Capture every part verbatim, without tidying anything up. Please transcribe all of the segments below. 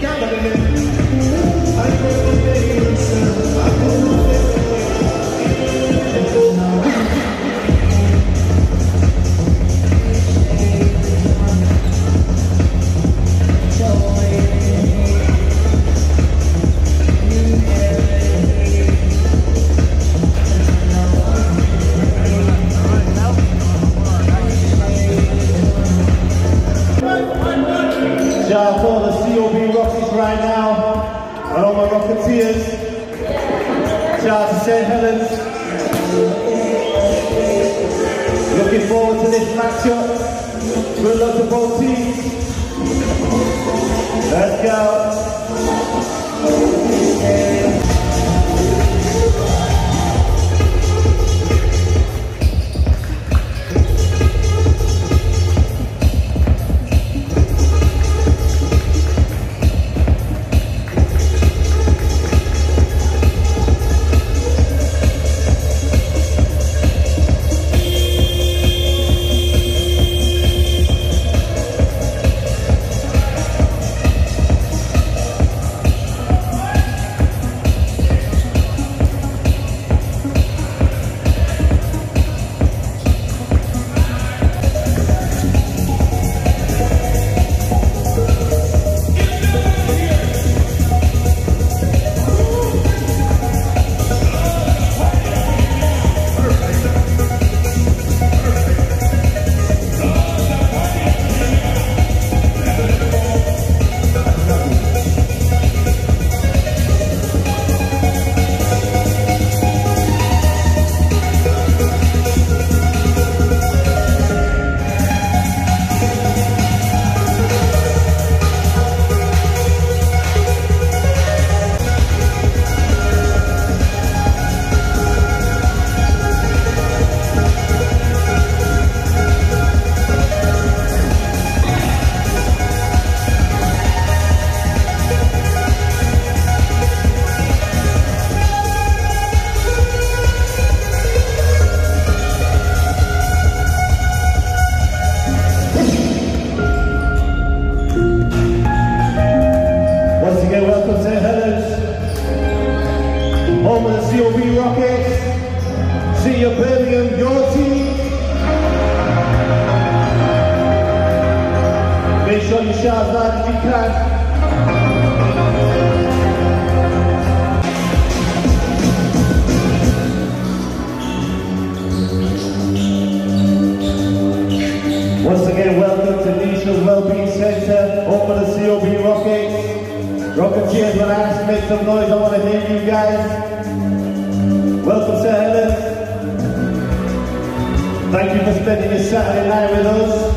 Shout out to all the C O B Rockies right now, and all my Rocketeers. Shout out to Saint Helens. Looking forward to this matchup. Good luck to both teams. Let's go. Home of the C O B Rockets. See you, Birmingham, your team. Make sure you shout as loud as you can. Once again, welcome to National Wellbeing Centre, home of the C O B Rockets. Rocketeers, when I ask to make some noise, I want to hear you guys. Welcome to Helen. Thank you for spending this Saturday night with us.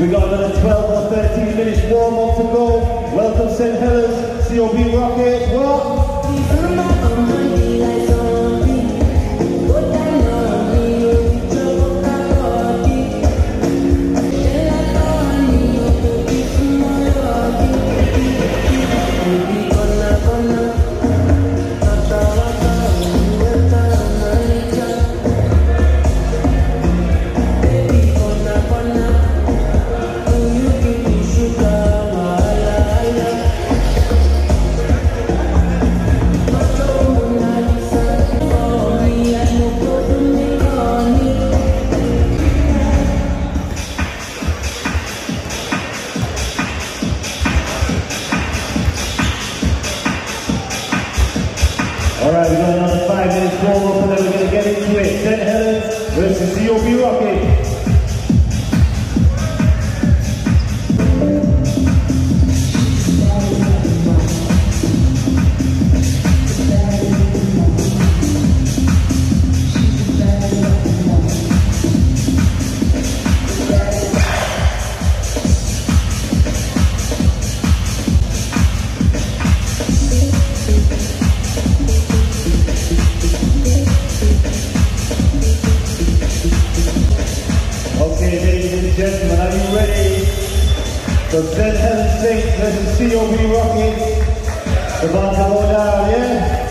We got another twelve or thirteen minutes warm up to go. Welcome Saint Helens, C O B Rockets. What? Alright, we got another five minutes warm up and then we're going to get into it. Saint Helens versus C O B Rockets. Gentlemen, are you ready? So Saint Helens Saints versus C O B Rockets. About to go down, yeah?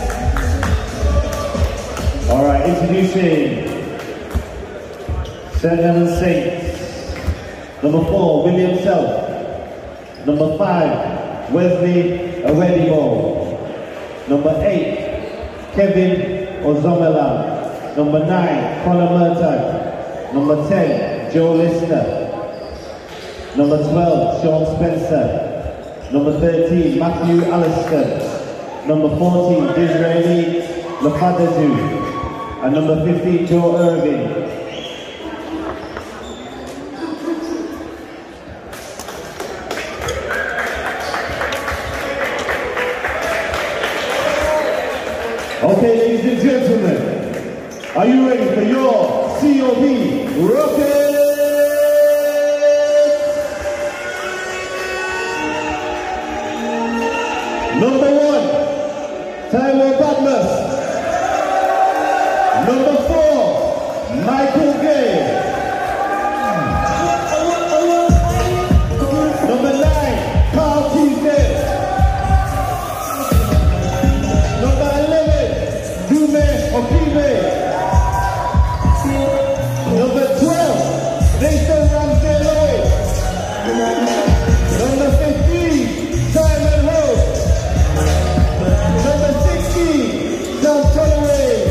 Alright, introducing Saint Helens Saints. Number four, William Self. Number five, Wesley Awedibo. Number eight, Kevin Ozomela. Number nine, Conor Merton. Number ten, Joe Lister. Number twelve, Sean Spencer. Number thirteen, Matthew Alliston. Number fourteen, Disraeli Lafadadu. And number fifteen, Joe Irving. Okay, ladies and gentlemen, are you ready for your C O B Rockets? Number one, Tyler Badmus. Number four, Michael Gay. Number nine, Carl Teasdale. Number eleven, Dume Okibe. Number twelve, Nathan Ramsey Lloyd. Number fifteen, Simon Rose. Number sixteen, John Tolloway.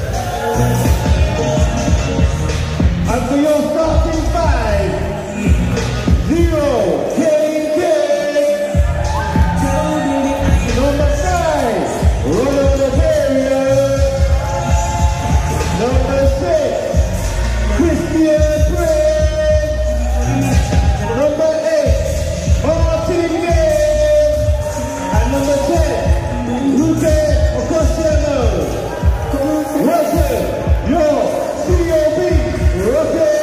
And for your starting five, zero, K K. Number five, Ronald Averia. Number six, Christian Praise. Number eight, Martin Gay. And number ten, Rute Ocasiano. Welcome, your C O B Rockets.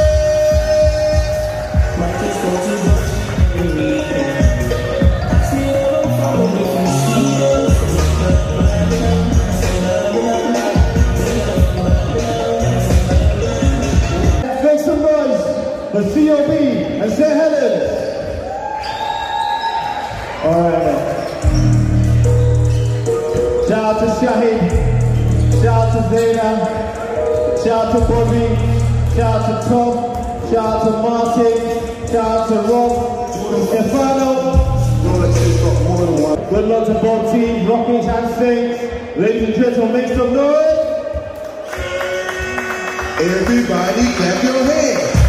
Make some noise for C O B and Saint Helens. Alright. Shout out to Shahid, shout out to Zayna, shout out to Bobby, shout out to Tom, shout out to Martin, shout out to Rob, Stefano. Good luck to both teams, Rockets and Saints. Ladies and gentlemen, make some noise. Everybody clap your hands.